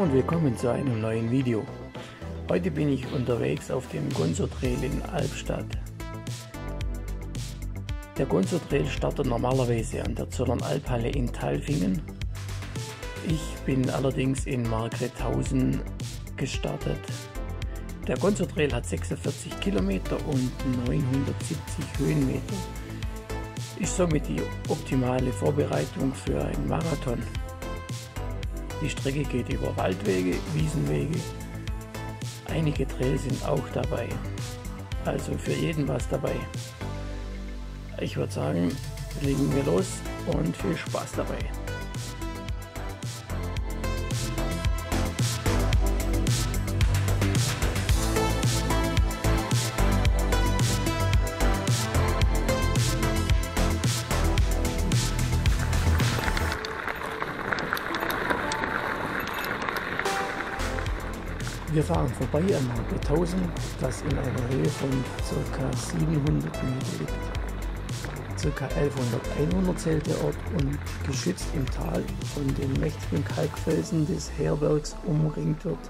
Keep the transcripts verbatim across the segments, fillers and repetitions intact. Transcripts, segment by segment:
Hallo und willkommen zu einem neuen Video. Heute bin ich unterwegs auf dem Gonzo Trail in Albstadt. Der Gonzo Trail startet normalerweise an der Zollernalphalle in Talfingen. Ich bin allerdings in Markgrethausen gestartet. Der Gonzo Trail hat sechsundvierzig Kilometer und neunhundertsiebzig Höhenmeter. Ist somit die optimale Vorbereitung für einen Marathon. Die Strecke geht über Waldwege, Wiesenwege. Einige Trails sind auch dabei. Also für jeden was dabei. Ich würde sagen, legen wir los und viel Spaß dabei. Wir fahren vorbei an Markgrethausen, das in einer Höhe von ca. siebenhundert Meter liegt. Ca. elfhundert zählt der Ort und geschützt im Tal von den mächtigen Kalkfelsen des Herbergs umringt wird.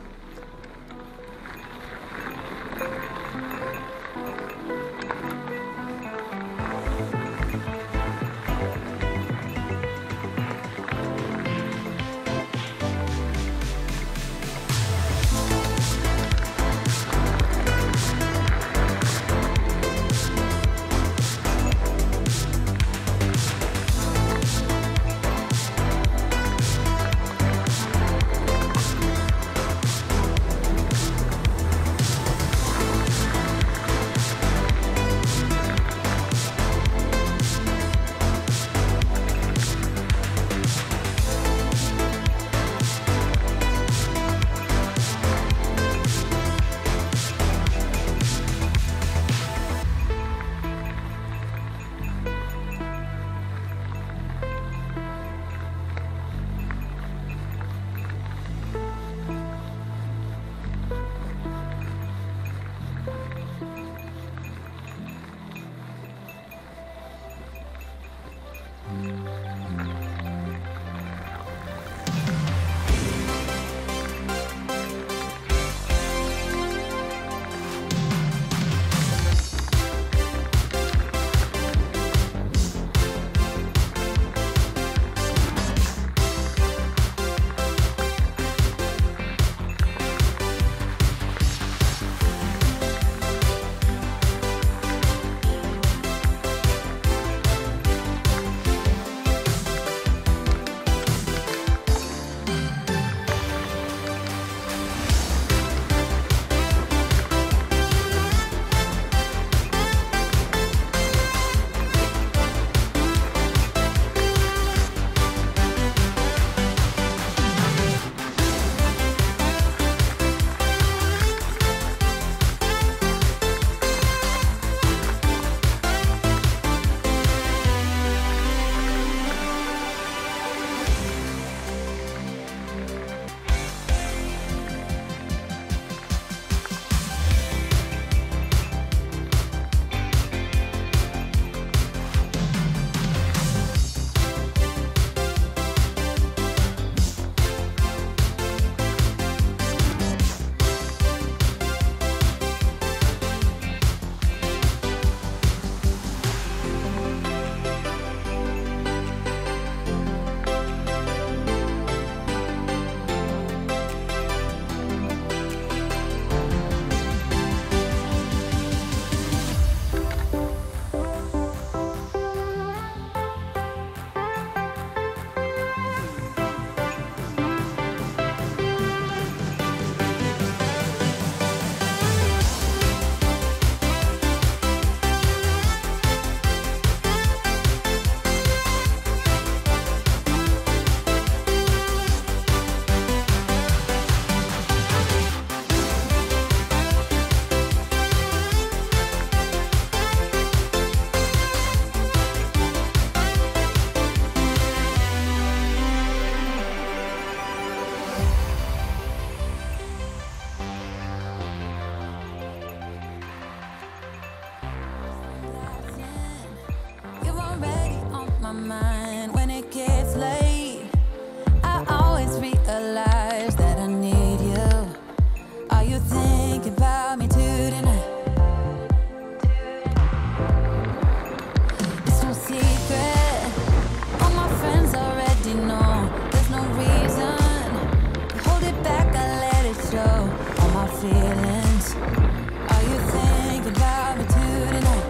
feelings. Are you thinking about me tonight?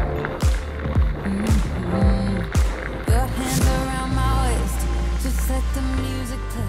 Mm-hmm. Your hands around my waist, just let the music play.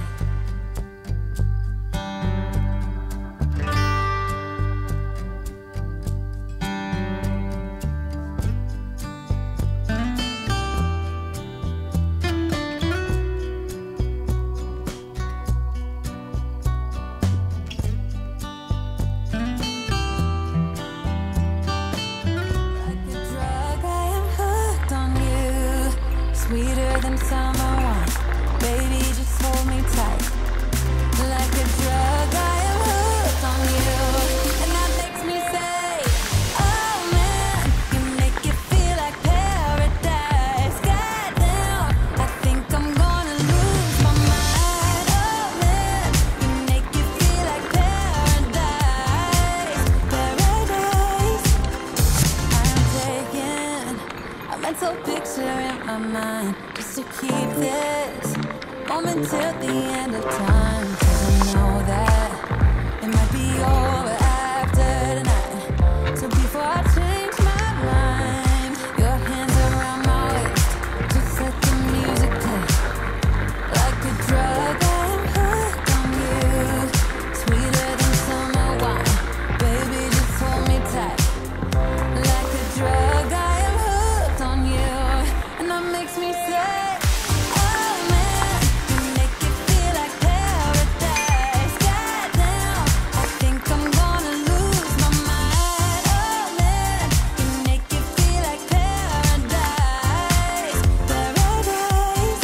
Sweeter than summer wine, baby, just hold me tight. Like a drug, I am hooked on you, and that makes me say, oh man, you make it feel like paradise. Goddamn, I think I'm gonna lose my mind. Oh man, you make it feel like paradise, paradise. I am taking a mental picture in my mind, just to keep this moment till the end of time. Cause I know that it might be over after tonight. So before I change my mind, your hands around my waist, just let the music play. Like a drug, I am hooked on you, sweeter than summer wine, baby, just hold me tight. Like a drug, I am hooked on you, and that makes me say, oh man, you make it feel like paradise. Goddamn, I think I'm gonna lose my mind. Oh man, you make it feel like paradise, paradise.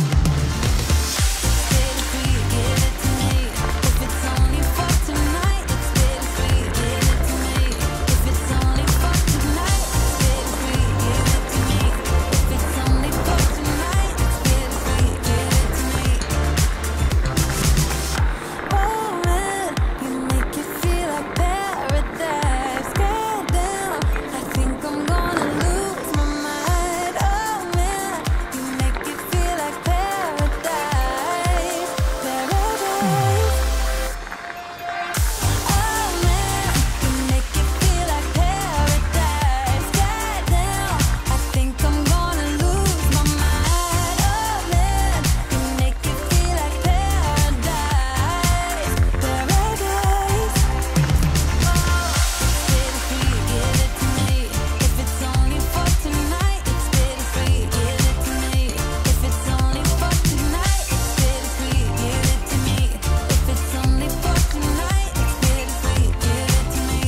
Bittersweet, give it to me. If it's only for tonight, it's bittersweet, give it to me. If it's only for tonight, it's bittersweet, give it to me. If it's only for tonight, it's bittersweet, give it to me. Oh man, you make it feel like paradise. Goddamn, I think I'm gonna lose my mind. Oh man, you make it feel like paradise, paradise. Oh man, you make it feel like paradise. Goddamn, I think I'm gonna lose my mind. Oh man, you make it feel like paradise, paradise. Bittersweet, give it to me. If it's only for tonight, it's bittersweet, give it to me. If it's only for tonight, it's bittersweet, give it to me. If it's only for tonight, it's bittersweet, give it to me.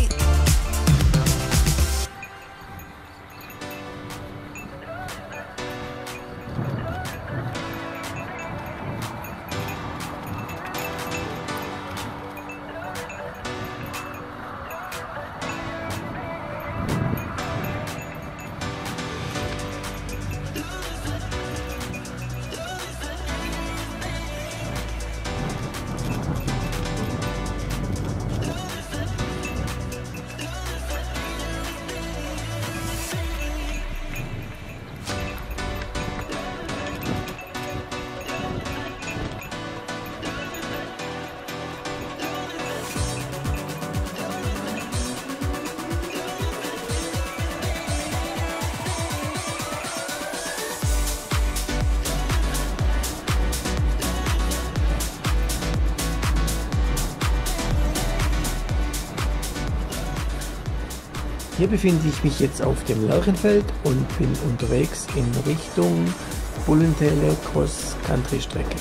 Hier befinde ich mich jetzt auf dem Lerchenfeld und bin unterwegs in Richtung Bullentäler Cross-Country-Strecke.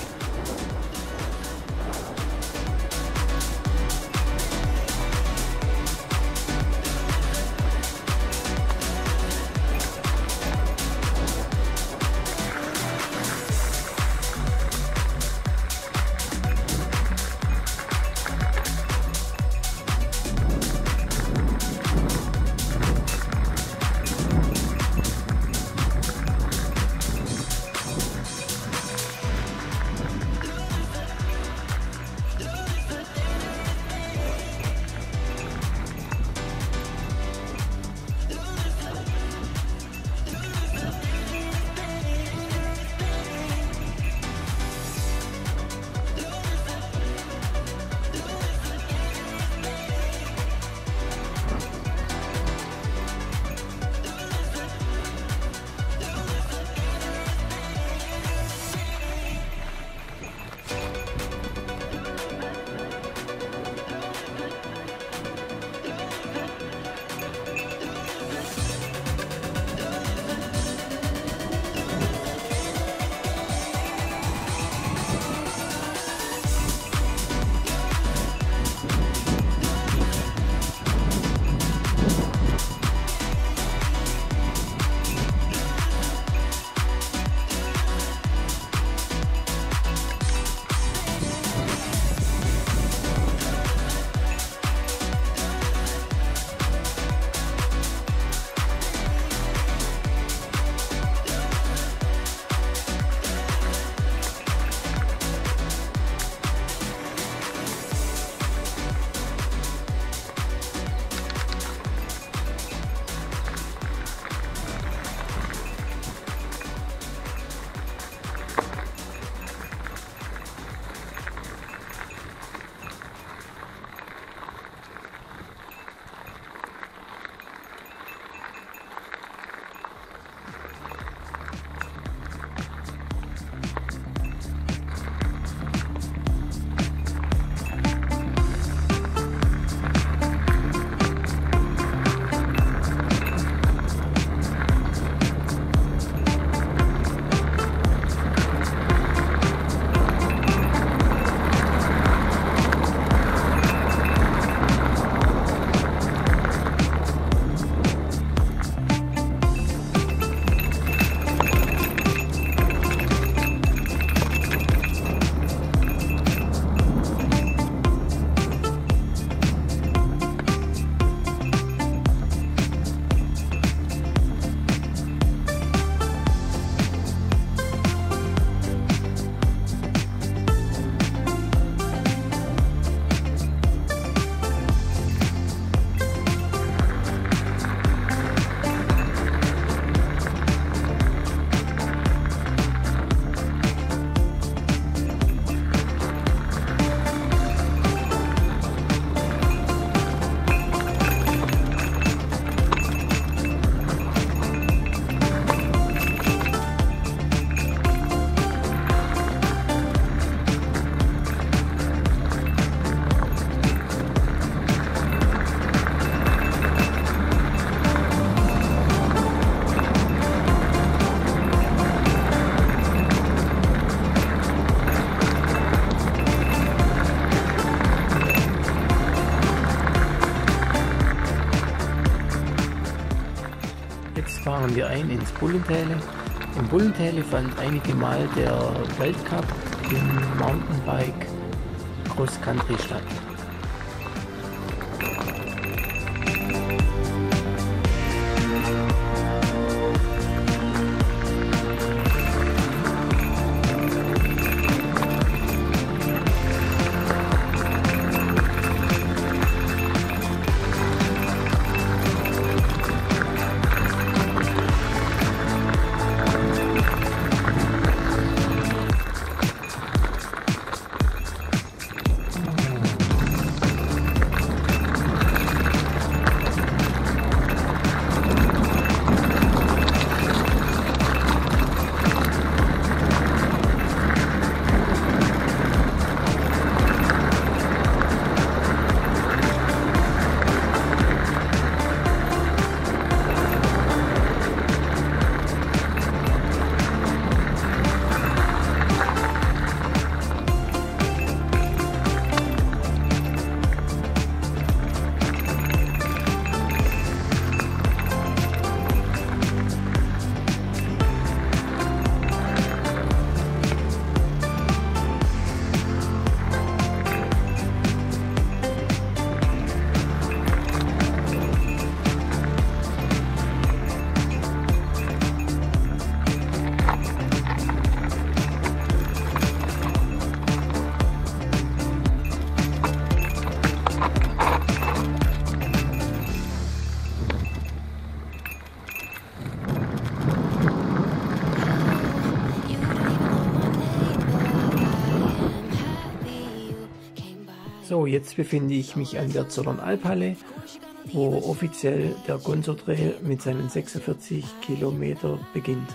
fahren wir ein ins Bullentäle. Im Bullentäle fand einige Mal der Weltcup im Mountainbike Cross Country statt. So, jetzt befinde ich mich an der Zollernalphalle, wo offiziell der Gonzo Trail mit seinen sechsundvierzig Kilometern beginnt.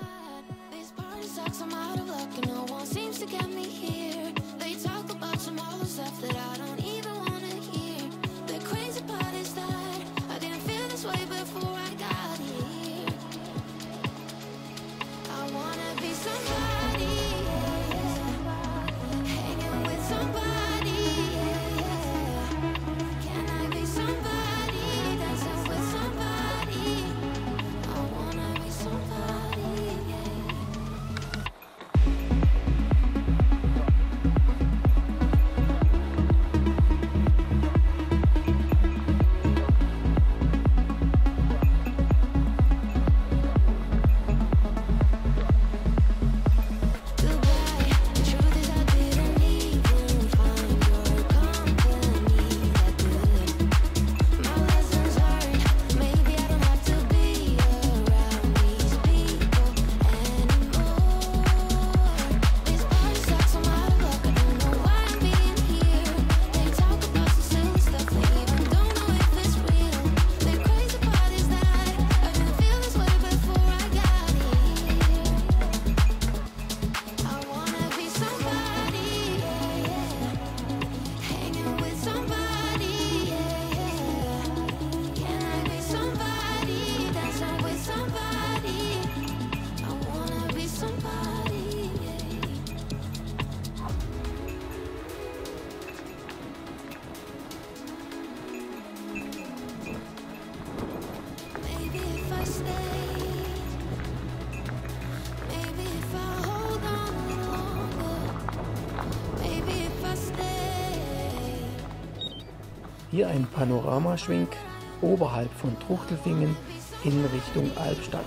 Hier ein Panoramaschwenk oberhalb von Truchtelfingen in Richtung Albstadt.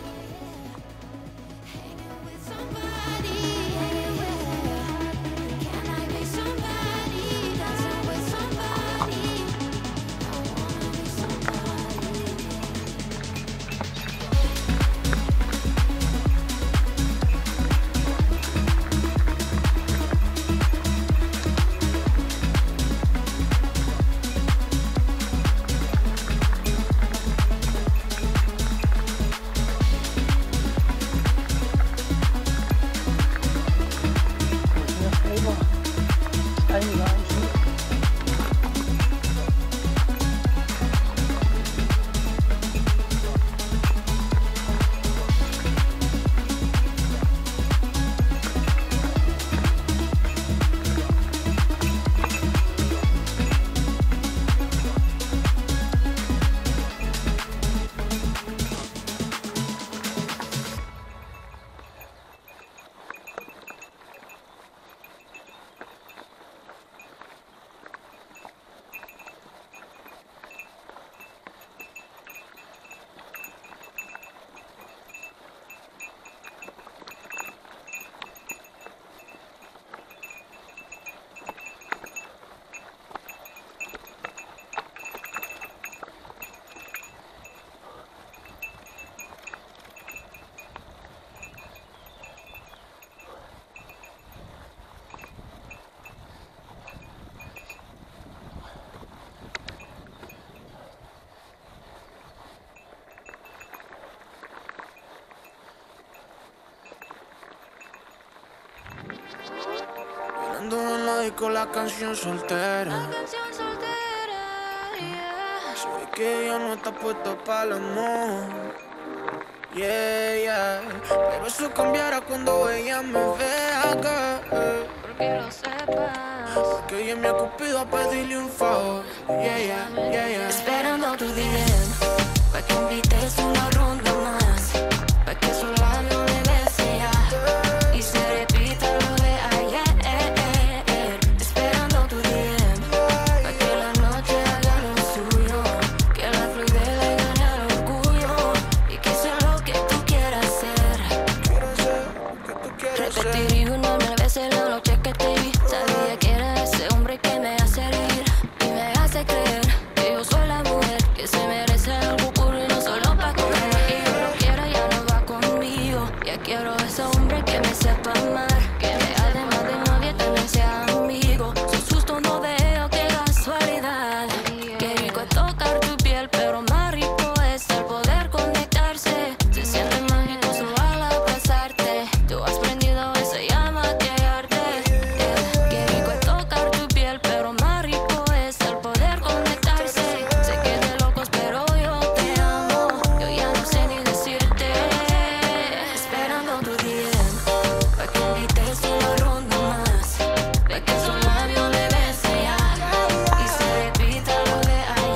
dedico la canción soltera. La canción soltera, yeah. Sé que ella no está puesta para el amor. Yeah, yeah. Pero eso cambiará cuando ella me vea acá. Porque lo sepas. Porque ella me ha cupido a pedirle un favor. Yeah, yeah, yeah, yeah. Esperando tu D M, pa' que invites una ronda más, pa' que su labio me bese ya y se repita lo de ayer. Esperando tu D M, pa' que la noche haga lo suyo, que la fluidez le gane al orgullo y que sea lo que tú quieras hacer. Quiero ser lo que tú quieras ser. Repetí una mil veces la noche que te vi. Sabía que era ese hombre que me hace reír y me hace creer que yo soy la mujer que se merece algo puro y no solo pa' comer. Y yo lo quiero, ya no va conmigo. Ya quiero ese hombre que me sepa amar, que me además de novia también sea amigo. Sos justo, no veo qué casualidad. Qué rico es tocar tu piel, pero más rico es el poder conectarse. Se siente mágico solo al abrazarte. Tú has prendido esa llama que arde. Yeah. Qué rico es tocar tu piel, pero más rico es el poder conectarse. Sé que es de locos, pero yo te amo. Yo ya no sé ni decirte. Esperando tu D M, pa' que invites una ronda más, pa' que su labio me bese ya y se repita lo de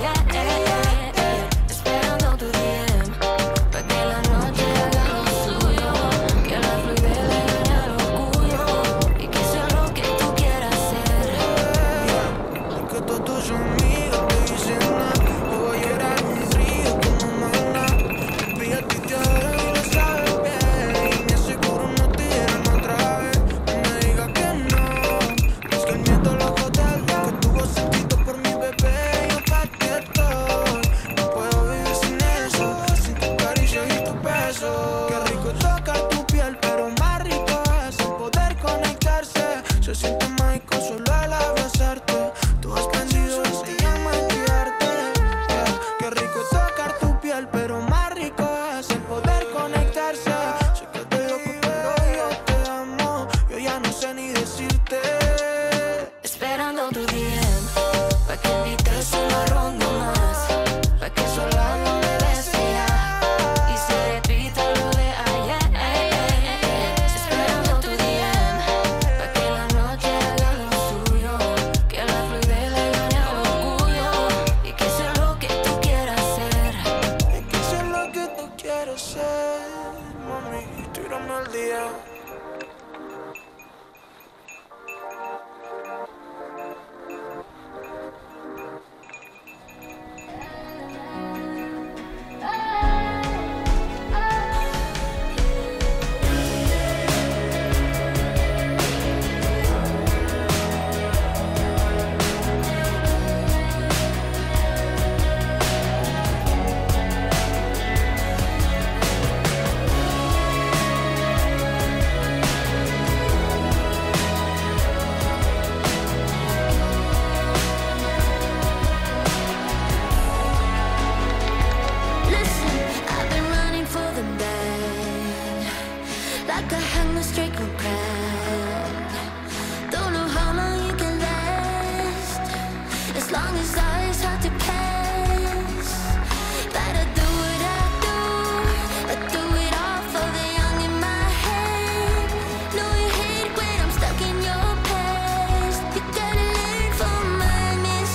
ayer. Esperando tu D M, pa' que la noche haga lo suyo, que la fluidez le gane al orgullo y que sea lo que tú quieras hacer. Porque todos tus amigos te dicen nada. Yo voy a llorar un río como maná. Olvídate de ahora y lo sabes bien. Y me aseguro no te dirán otra vez. No me digas que no. Es que el miedo lo total que tuvo sentido por mi bebé. Yo pa' ti estoy. No puedo vivir sin eso, sin tu caricia y tu beso. Qué rico es tocar tu piel, pero más rico es el poder conectarse. Se siente mágico solo al abrazarte. Tú has prendido esa llama en mi arte. Yeah. Qué rico es tocar tu piel, pero más rico es el poder conectarse. Sé que te loco, pero yo te amo. Yo ya no sé ni decirte. Esperando tu D M, pa' que invites una ronda más, pa' que su labio me bese ya y se repita lo de ayer. Esperando tu D M, pa' que la noche haga lo suyo, que la fluidez le gane al orgullo y que sea lo que tú quieras hacer. Es que sé lo que tú quieres ser, mami. Tírame al día. Listen, I've been running for the man, like I hung a streak of crown. Don't know how long you can last, as long as I hard to cast. But I do what I do, I do it all for the young in my head. Know you hate when I'm stuck in your past. You gotta learn from my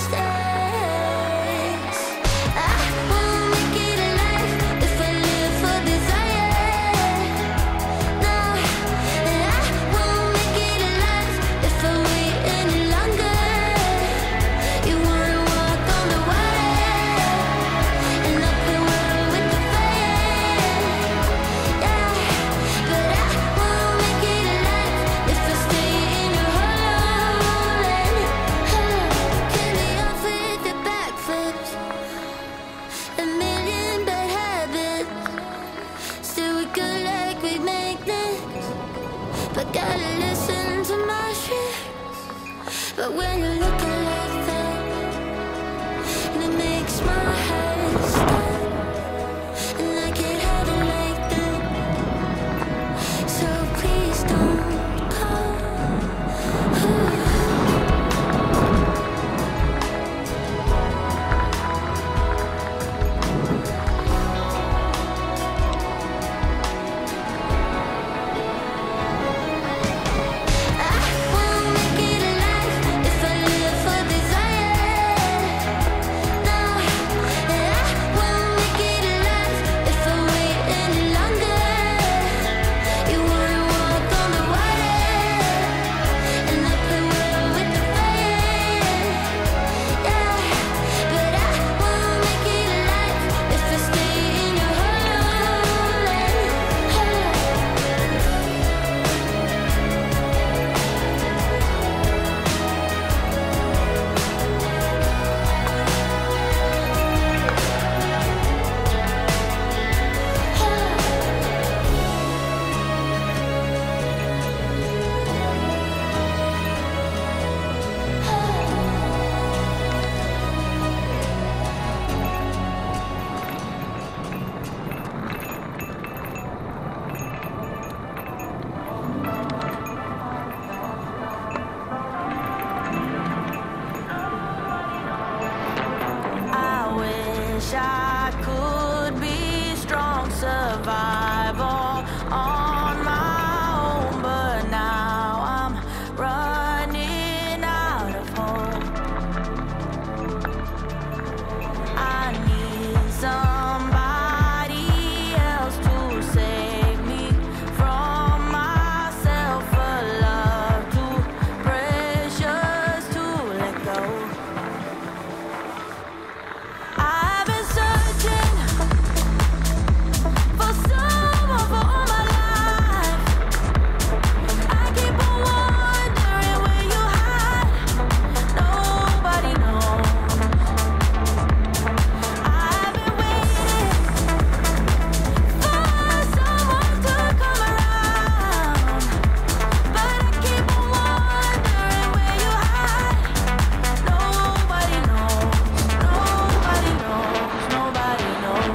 mistakes. I won't make it alive if I live for desire. No, and I won't make it alive if I wait any longer. You wanna walk on the water and up the world with the fire. Yeah, but I won't make it alive if I stay in your hole. Can be off with the backflips, a million bad habits. Still we good like we make this, but gotta listen to my shit. But when you're looking like that, and it makes my head stop, and I can't have it like that. So please don't come. wish I could be strong, survive all on my own, but now I'm running out of hope. I need somebody else to save me from myself, a love too precious to let go. I've been searching for someone for all my life. I keep on wondering where you hide. Nobody knows. I've been waiting for someone to come around, but I keep on wondering where you hide. Nobody knows. Nobody knows. Nobody knows.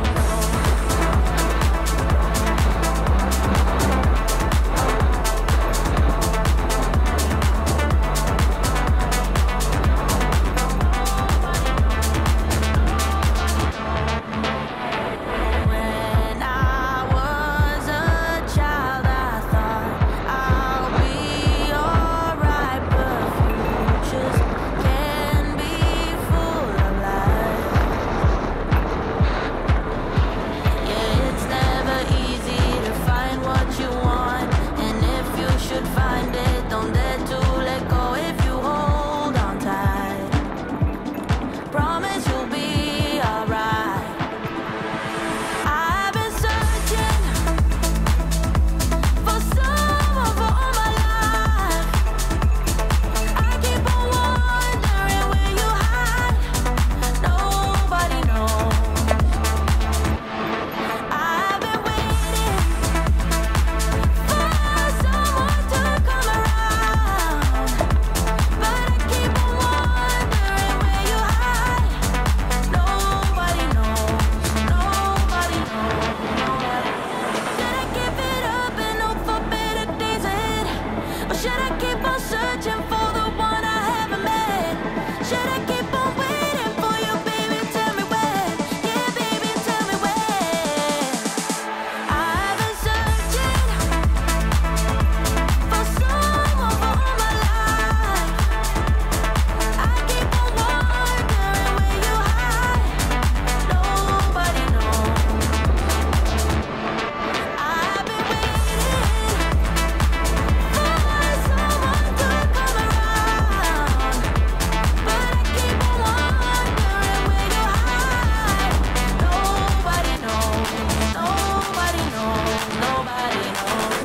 When I was a child, I thought I'll be alright, but futures can be full of lies. Yeah, it's never easy to find what you want, and if you should find it, don't dare to let go. If you hold on tight, promise you'll be alright. I've been searching for someone for all my life. I keep on wondering where you hide. Nobody knows. I've been waiting for someone to come around, but I keep on wondering where you hide. Nobody knows. Nobody knows. Should I give it up and hope for better days ahead? Or should I keep on searching for the one I haven't met? Should I keep on waiting for you, baby? Tell me when. Yeah, baby, tell me when. I've been searching for someone for all my life. I keep on wondering where you hide. Nobody knows. I've been waiting for someone to come around, but I keep on wondering where you hide. Nobody knows. Nobody knows. Nobody knows.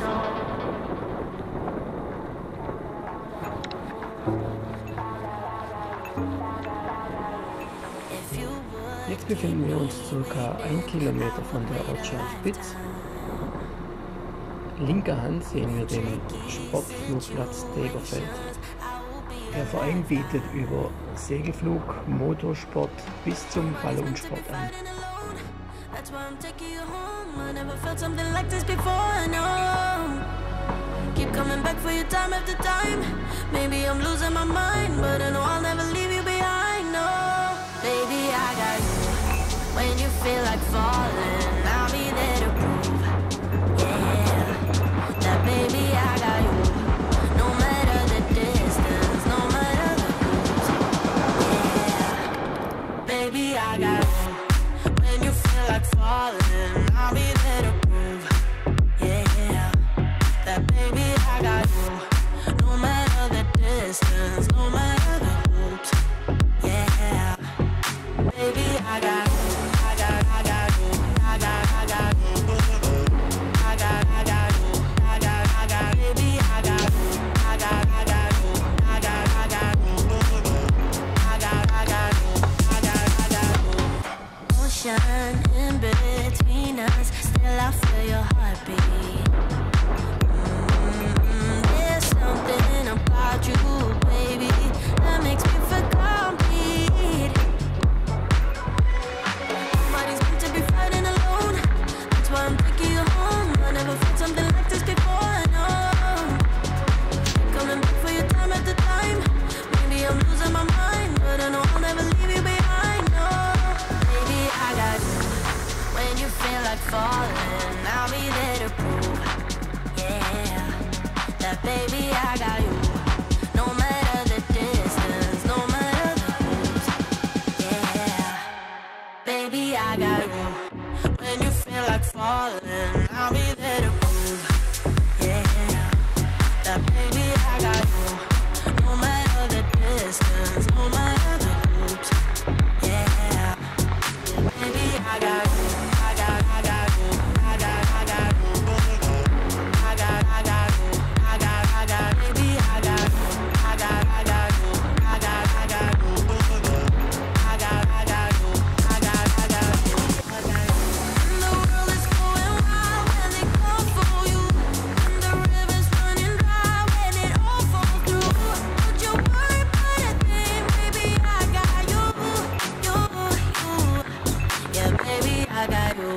If you would Jetzt befinden wir uns circa ein Kilometer von der Ortschaft Bitz. Linker Hand sehen wir den Sportflugplatz Degerfeld. Der Verein bietet über Segelflug, Motorsport bis zum Ballonsport an. That's why I'm taking you home. I never felt something like this before. No, keep coming back for you time after time. Maybe I'm losing my mind, but I know I'll never leave you behind. No, baby, I got you. When you feel like falling, I'll be there to prove. Yeah, that baby, I got you. No matter the distance, no matter the rules. Yeah, baby, I got you. When you feel like falling, I'll be there to prove. Yeah, that baby, I got you. No matter the distance, no matter the hoops. Yeah, baby, I got you. I got, I got you. I got, I got you. I got, I got you. I got, I got, baby, I got you. I got, I got you. I got, I got you. I got, I got you. I got, I got you. Ocean in between us, still I feel your heartbeat. Mm, there's something about you, baby, that makes me feel complete. Nobody's meant to be fighting alone. That's why I'm taking you home. I never felt something like this before. No, coming back for you time after time. Maybe I'm losing my mind, but I know I'll never leave you behind. No, baby, I got baby, I got you. No matter the distance, no matter the moves. Yeah, baby, I got you. When you feel like falling, I'll be there to prove. Yeah, that baby, I got you. No matter the distance, no matter the moves. Yeah, baby, I got you. I got, I got you. I got, I got you. I got, I got you. I got, I got, baby, I got you. I got, I got you. I got, I got you. I got, I got you. I got, I got you. And the world is going wild when they call for you. And the river's running dry when it all falls through. Don't you worry about a thing, baby, I got you. You, you. Yeah, baby, I got you.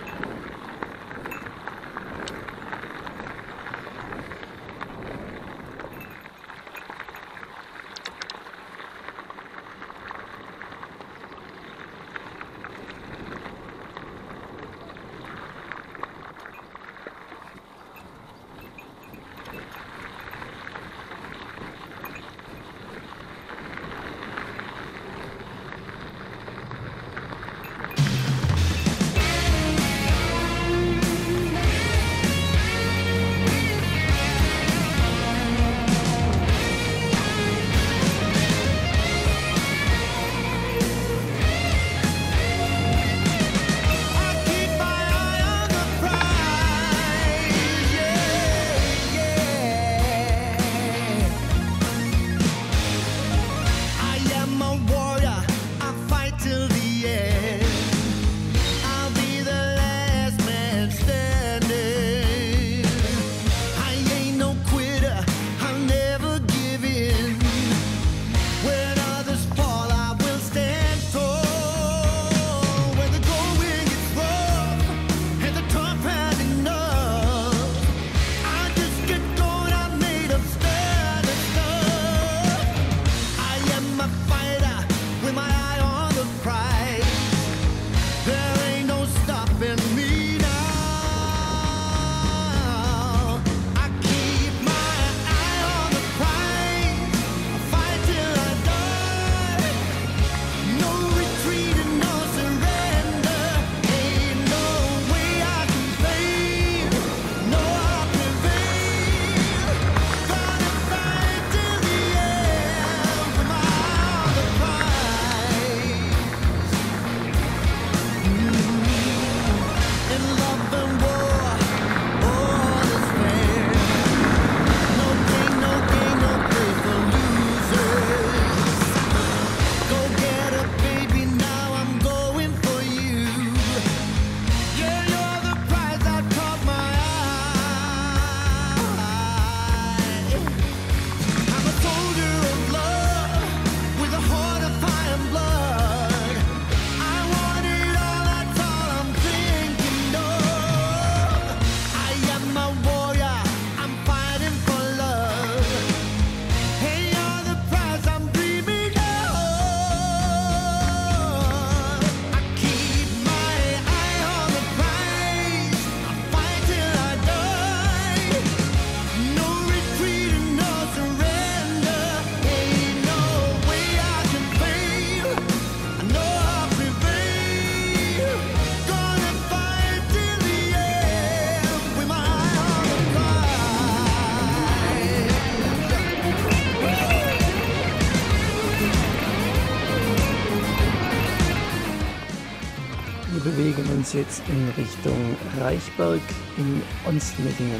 Wir bewegen uns jetzt in Richtung Reichberg in Onstmeddingen.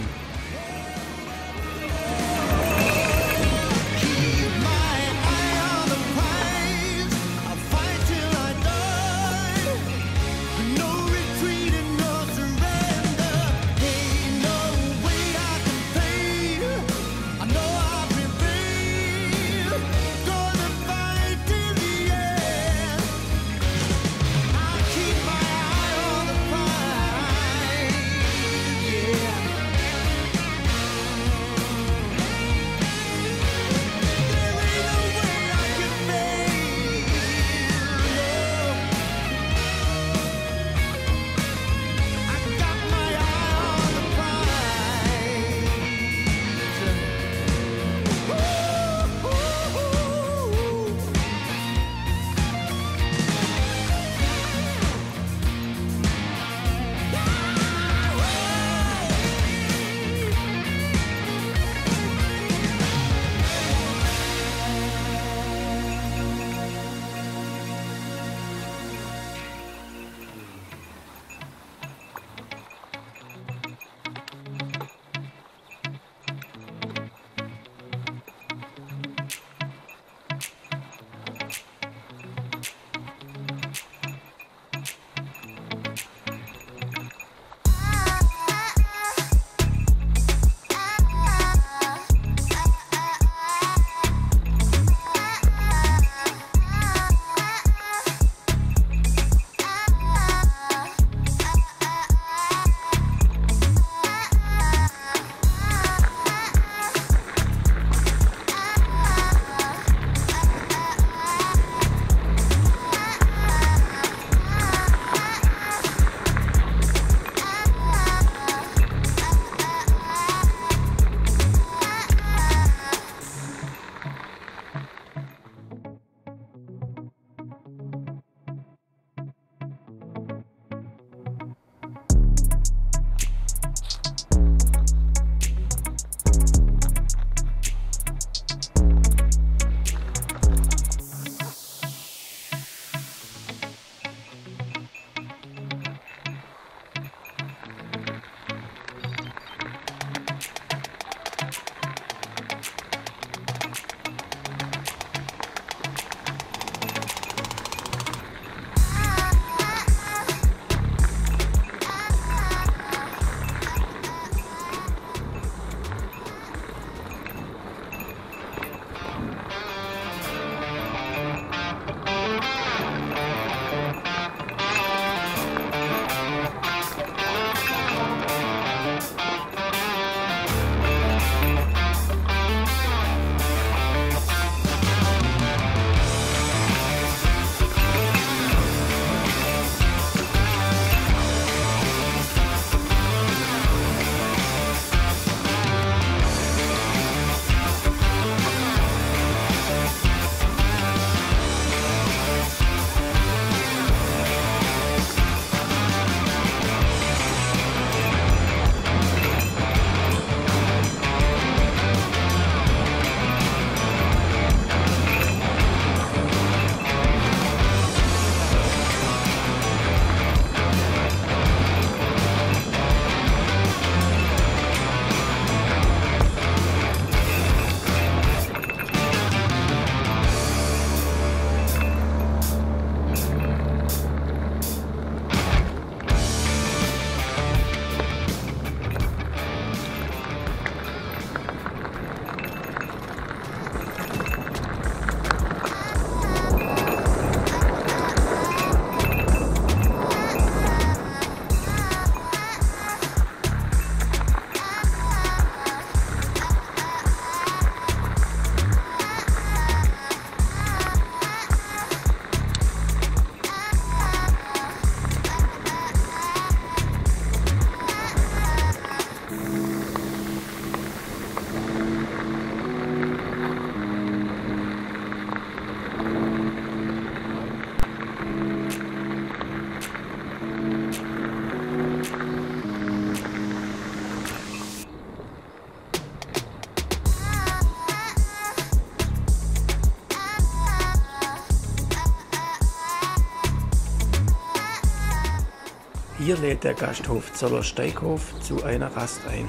Hier lädt der Gasthof Zoller-Steighof zu einer Rast ein.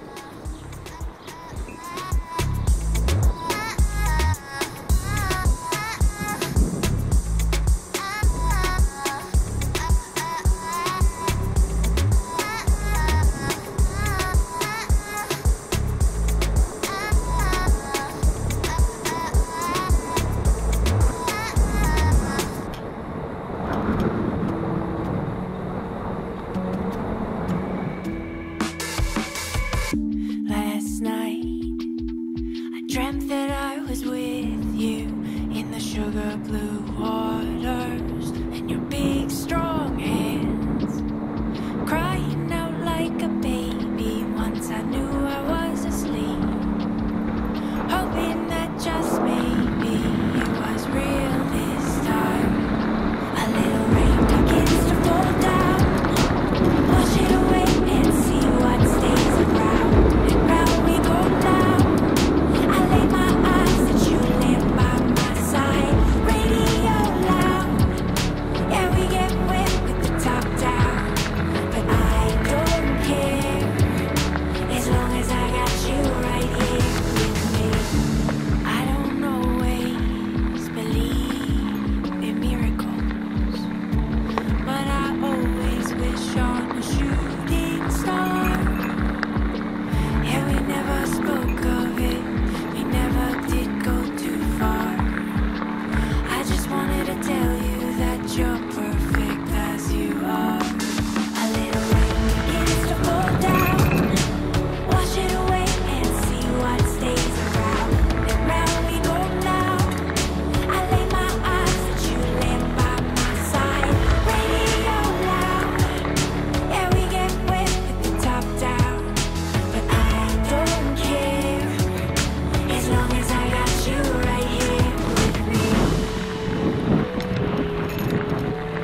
Last night, I dreamt that I was with you in the sugar blue waters, and your big strong hands crying out like a baby. Once I knew I was asleep, hoping that just maybe it was real this time. A little rain begins to fall down, wash it away and see what stays around. And round we go now. I lay my eyes that you live by my side. Radio loud, yeah, we get wet with the top down, but I don't care as long as I got you right here with me. I don't always believe in miracles, but I always wish on a shooting star. Yeah, we never spoke of it, we never did go too far. I just wanted to tell you that you're perfect as you are. A little rain begins to fall down, wash it away and see what stays around. And round we go now. I lay my eyes that you live by my side. Radio loud, yeah, we get wet with the top down, but I don't care as long as I got you right here with me.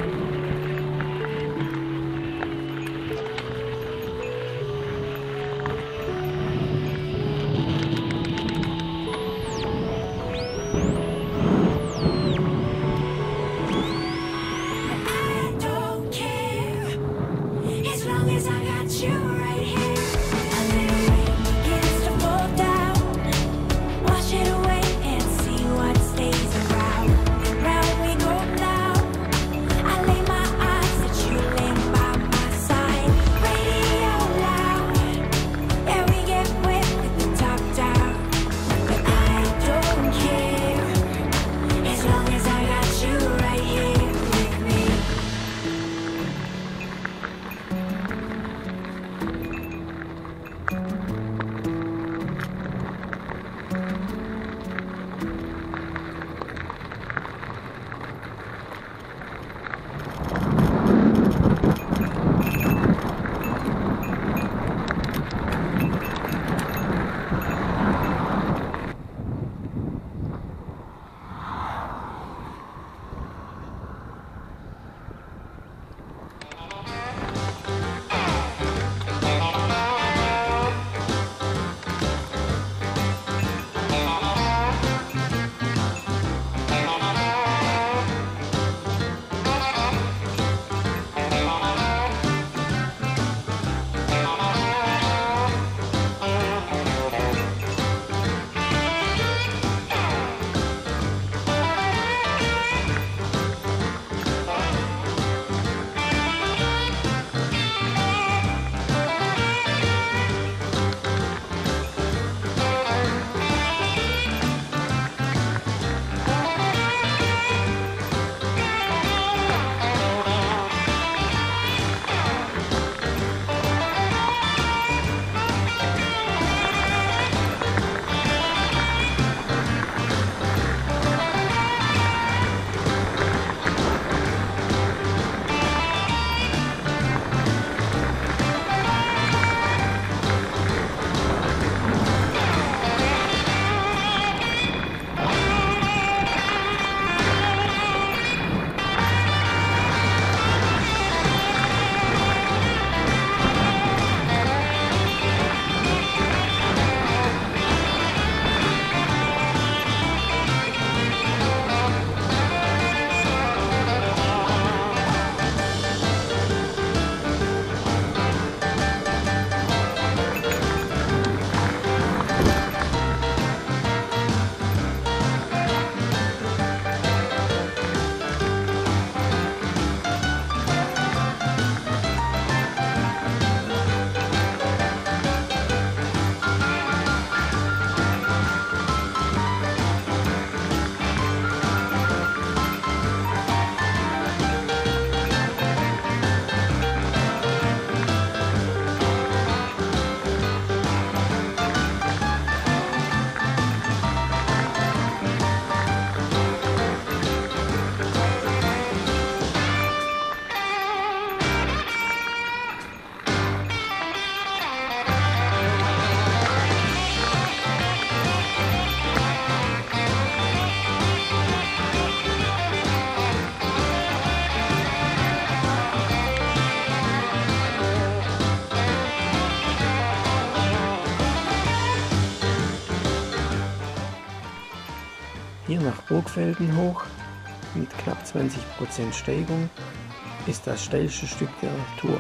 Burgfelden hoch mit knapp zwanzig Prozent Steigung ist das steilste Stück der Tour.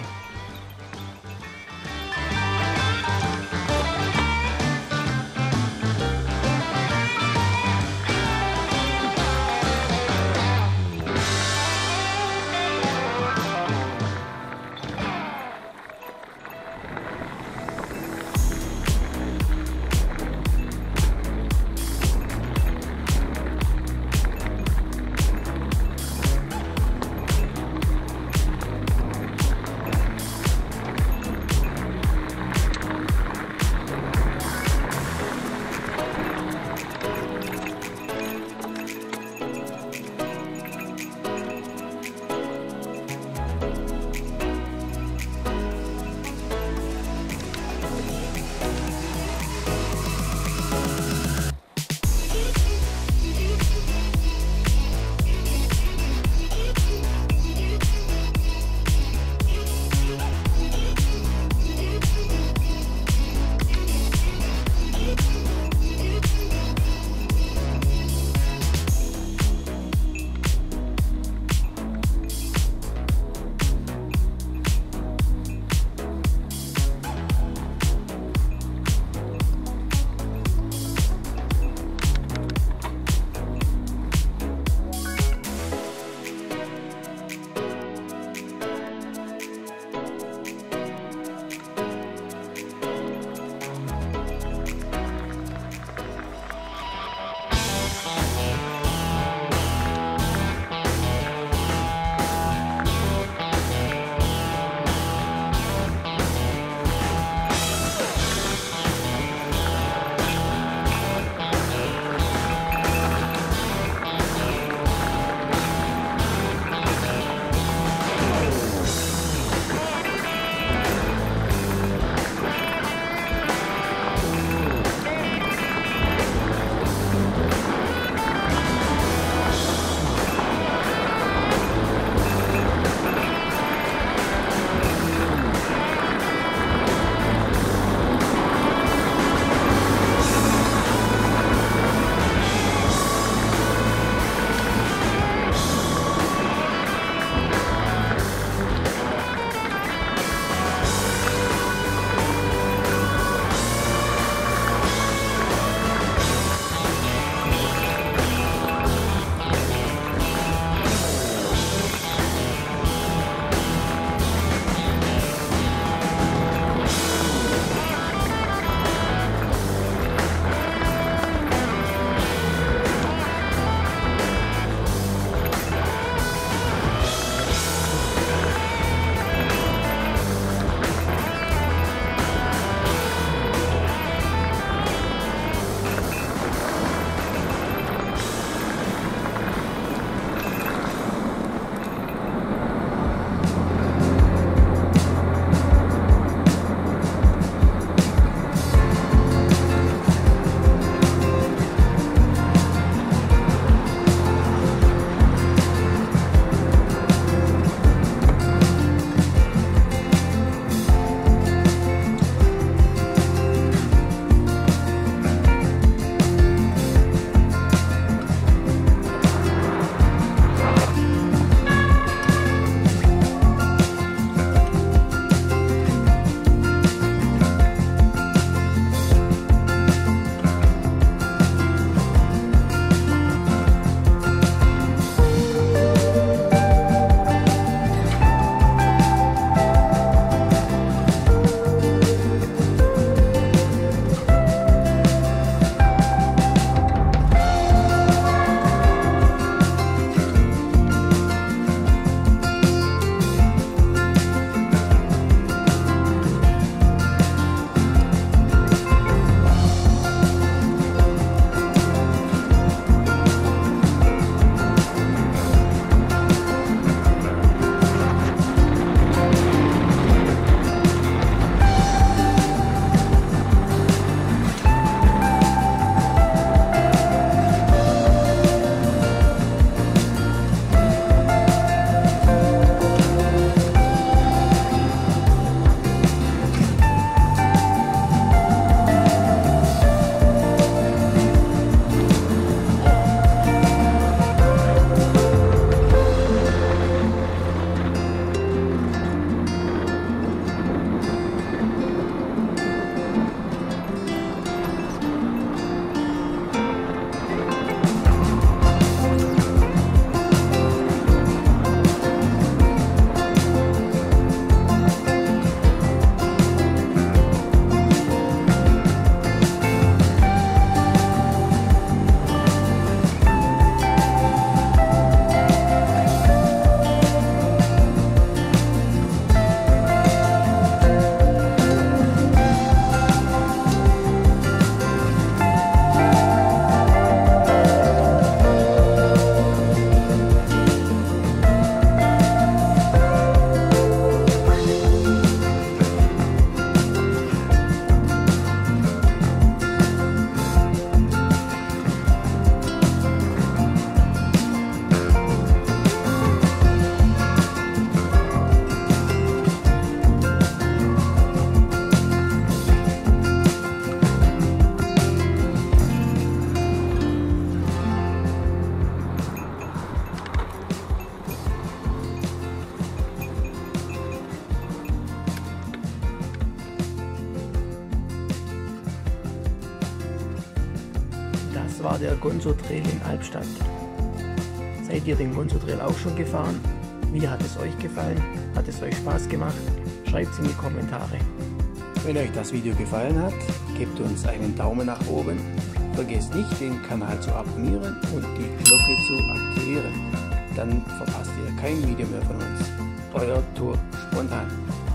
war der Gonzo Trail in Albstadt. Seid ihr den Gonzo Trail auch schon gefahren? Wie hat es euch gefallen? Hat es euch Spaß gemacht? Schreibt es in die Kommentare. Wenn euch das Video gefallen hat, gebt uns einen Daumen nach oben. Vergesst nicht, den Kanal zu abonnieren und die Glocke zu aktivieren. Dann verpasst ihr kein Video mehr von uns. Euer Tour Spontan.